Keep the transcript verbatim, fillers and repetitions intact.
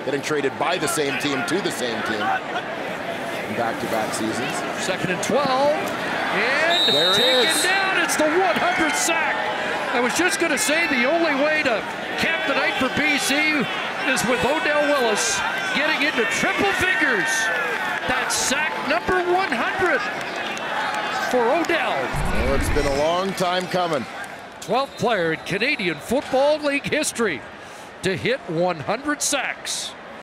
getting traded by the same team to the same team in back-to-back seasons. Second and twelve, and there taken it is. down. It's the one hundredth sack. I was just going to say the only way to cap the night for B C is with Odell Willis getting into triple figures. That's sack number one hundred for Odell. Well, it's been a long time coming. twelfth player in Canadian Football League history to hit one hundred sacks.